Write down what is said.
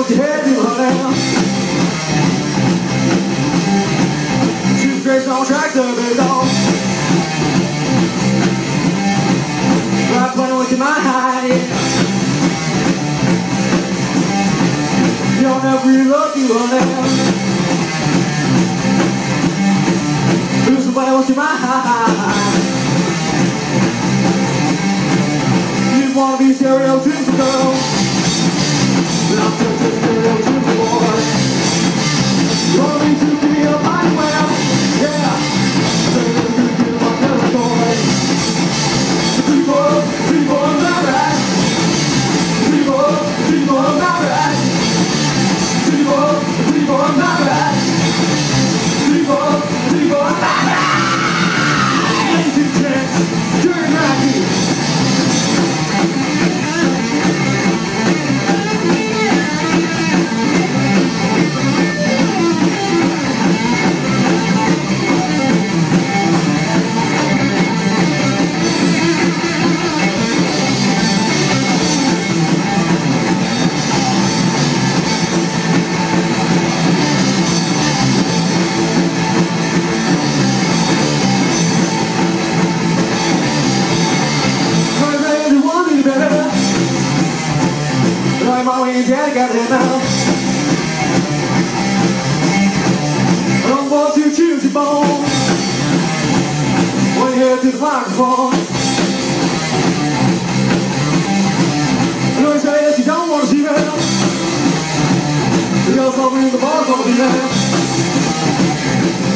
with your head to her down. Shooting straight on track, the big dog. Right playing with your mind, yeah. You'll never really love you her down. Losing playing with your mind. You wanna be stereotypical girl, but I'm just a stereotypical boy. You want me to give me a body well, yeah. Say that you're gonna get my territory. People, I'm not right. People, I'm not right. People, I'm not right. People, I'm not right. Ladies and gents, turn right here. Mommy and Daddy got it now. I don't want to choose your bone when you head to the microphone. I know you say that you don't want to see me, because I'll be in the bar, I'll be there.